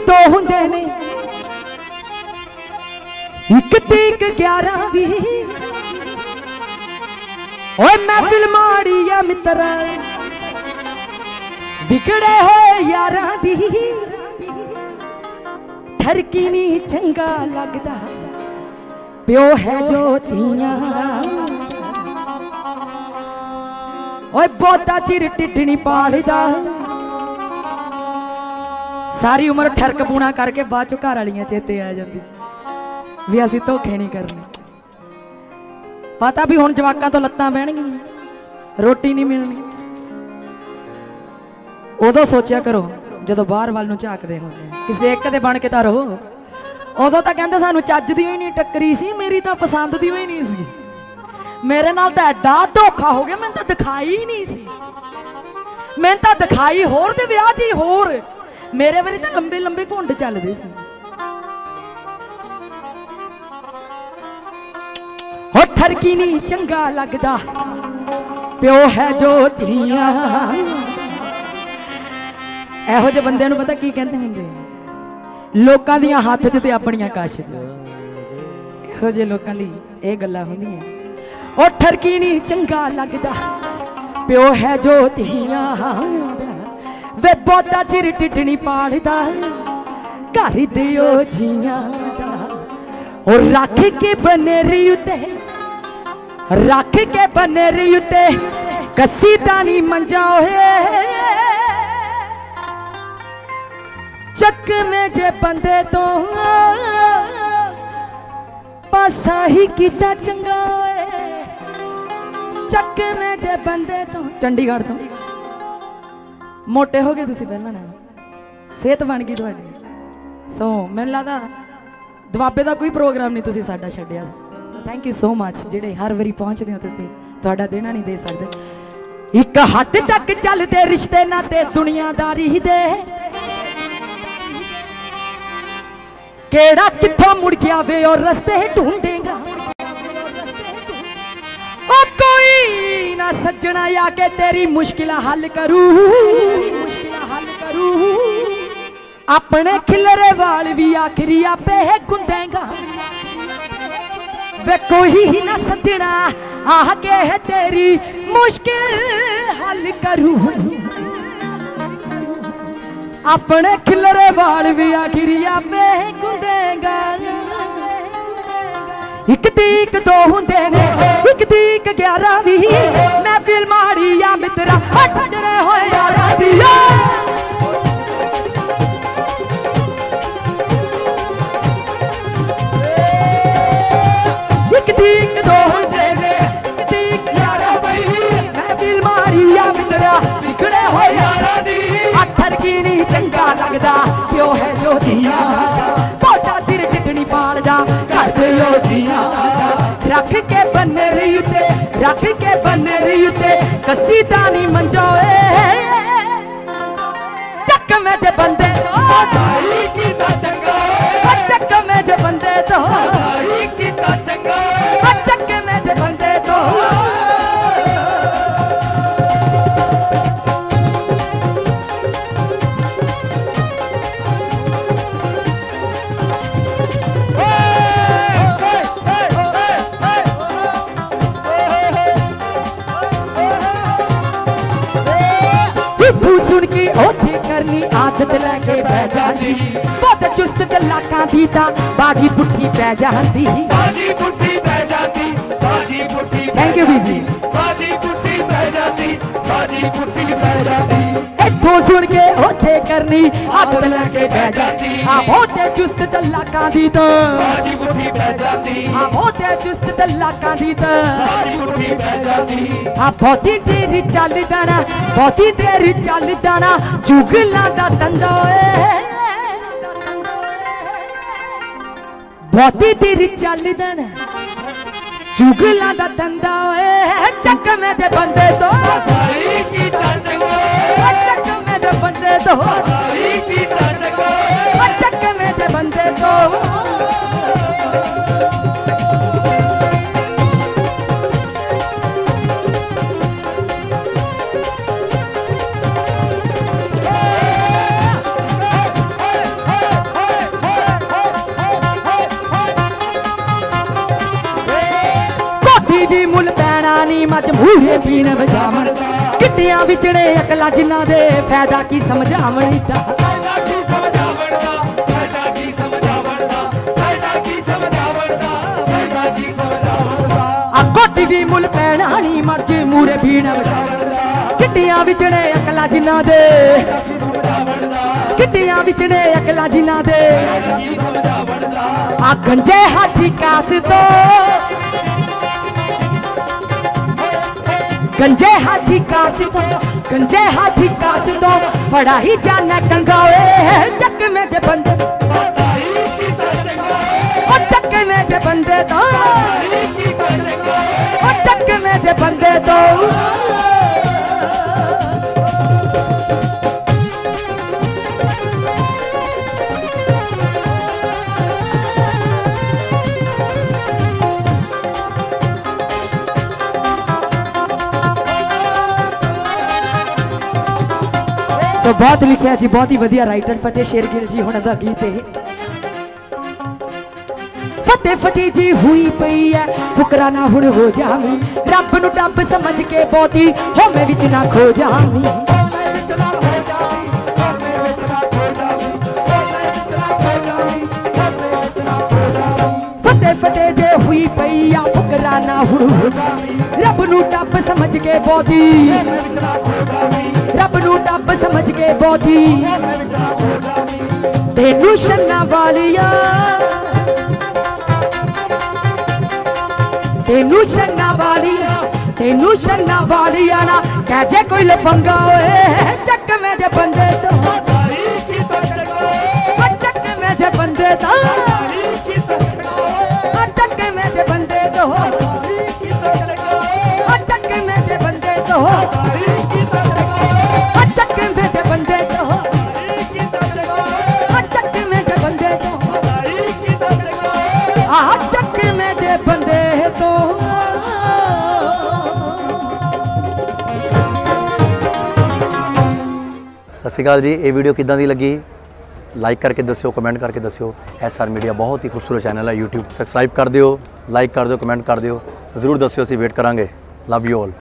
दो हुंदे ने, एक ते एक 11 भी। ओए महफिल माड़ी या मित्रा बिगड़े होए यारां दी, ठरकी नहीं चंगा लगदा प्यो है जो तियां। ओए बहुता चिर टिड्डनी पालदा, सारी उम्र ठरक पूना करके बाद चो घर वालियां चेते आ जाती भी असीं धोखे नहीं करने। पता भी हुण जवाकां तो लत्तां पैणगियां, रोटी नहीं मिलनी। उदों सोचा करो जदों बाहर वाल नूं झाकदे होंदे किसी एक दे बण के तां रहो। उदों तां कहंदे सानूं चज दी ही नहीं टक्करी सी, मेरी तां पसंद दी ही नहीं सी, मेरे नाल तां एडा धोखा हो गया, मैनूं तां दिखाई ही नहीं सी, मैनूं तां दिखाई होर ते विआह दी होर, मेरे वारी तां लंबे लंबे घुंड चलदे सी। हो ठरकी नहीं चंगा लगदा प्यो है जो तियां। एहो जे बंदे नूं पता की कहंदे हुंदे, लोकां दियां हत्थ च ते अपणियां कश च। एहो जे लोकां लई ਇਹ ਗੱਲਾਂ ਹੁੰਦੀਆਂ। ਉਹ ਠਰਕੀ ਨਹੀਂ ਚੰਗਾ ਲੱਗਦਾ ਪਿਓ ਹੈ ਜੋ ਧੀਆਂ ਦਾ, ਵੇ ਬਹੁਤਾ ਚਿਰ ਟਿੱਡਣੀ ਪਾਲਦਾ ਘਰ ਦਿਓ ਜੀਆਂ ਦਾ। ਉਹ ਰੱਖ ਕੇ ਬਨੇਰੀ ਉਤੇ, ਰੱਖ ਕੇ ਬਨੇਰੀ ਉਤੇ ਕੱਸੀ ਤਾਂ ਨਹੀਂ ਮੰਜਾ ਹੋਏ, ਚੱਕਵੇਂ ਜੇ ਬੰਦੇ ਤੋਂ पासा ही कीता चंगा होए, ਚੱਕਵੇਂ जे बंदे तो। चंडीगढ़ तो मोटे हो गए तुसीं पहलां नाल, सेहत बन गई तुहाडी। सो मैनूं लगदा दुआबे दा कोई प्रोग्राम नहीं तुसीं साडा छड्डिया। So thank you so much जिहड़े हर वारी पहुंचदे हो तुसीं, तुहाडा देना नहीं दे सकदे। एक हद तक चलदे रिश्ते नाते दुनियादारी दे, केड़ा किथों मुड़ गया वे और रस्ते ढूंढेगा। ओ कोई ना सज्जना आके तेरी मुश्किल हल करू, मुश्किल हल करू। अपने खिलरे वाल भी आखिरी आपे गुंदेगा। वे कोई ना सज्जना आके है तेरी मुश्किल हल करू। अपने खिलरे वाल भी आखिरी आपे गुंदेगा। एक दीक दो हुंदे ने, एक दीक 11 भी। महफिल माड़ी या मित्रा सजने होए यारा दिया। एक दीक दो हुंदे ने, एक दीक 11 भी। महफिल माड़ी या मित्रा बिगड़े होए यारा दी। ठरकी नहीं चंगा लगदा प्यो है जो धीया, बहुता चिर टिड्डनी पालदा घर दियो जिया। रख के बन्नेरी उते, रख के बन्नेरी उते कसी तानी मंजोए, चक्कवें जे बंदे तो कीता चंगा, चक्कवें जे बंदे तो कीता चंगा, चक्कवें जे बंदे तो। सुन की ओथे करनी आदत लैके बह जाती, बहुत चुस्त चलाकां दी तां बाजी पुट्ठी पै जाती, बाजी पुट्ठी पै जाती, बाजी पुट्ठी। थैंक यू बीजी। बाजी पुट्ठी पै जाती, बाजी पुट्ठी पै जाती। इत्थों सुन के ओथे करनी आदत लैके बह जाती, आ बहुत चुस्त चलाकां दी तां बाजी पुट्ठी पै जाती, आ बहुत चुस्त चलाकां दी तां बाजी पुट्ठी पै जाती। आ बहुती तेरी चल दाना, बहुती तेरी चल दाना जुगलां दा धंधा ओए, बहुती तेरी चल दाना जुगलां दा धंधा ओए। चक्कवें जे बंदे तो कीता चंगा, चक्कवें जे बंदे तो कीता चंगा, चक्कवें जे बंदे तो। भी मुल पैना नी मज मूरे पीन बजावन किटियां विचड़े अकला जिन्ना दे फायदा की समझावन दा कोटी भी मुल पैना नी मज मूरे पीन किटियां विचड़े अकला जिन्ना दे किटियां विचड़े अकला जिन्ना दे आ गंजे हाथी कास तो गंजे हाथी कास तो गंजे हाथी कास तो बड़ा ही जाना कंगावे चक में जे बंदे ओ चक में जे बंदे तो ओ चक में जे बंदे तो तो बहुत लिखा जी, बहुत ही वधिया राइटर फतेह शेरगिल जी हुण दा गीत है। फतेह फतेह जी हुई पई है फुकरा ना हुण हो जावी रब नू डब समझ के बहुती होमे विच ना खो जावी फतेह फतेह जे हुई पई है फुकरा ना हुण हो जावी रब नू डब समझ के बहुती रब नू डब समझ के बहुती तेनू शन्ना वालिया तेनू शन्ना वालिया ना कह जे कोई लफंगा होए चक में जे बंदे तो चक में जे बंदे तो चक में जे बंदे तो चक में जे बंदे तो चक में जे बंदे तो चक में जे बंदे तो चक में जे बंदे तो सत श्री अकाल जी। ये वीडियो किदां दी लगी लाइक करके दस्यो, कमेंट करके दस्यो। SR मीडिया बहुत ही खूबसूरत चैनल है यूट्यूब, सबसक्राइब कर दियो, लाइक कर दियो, कमेंट कर दियो, जरूर दस्यो, असीं वेट करांगे। Love you all.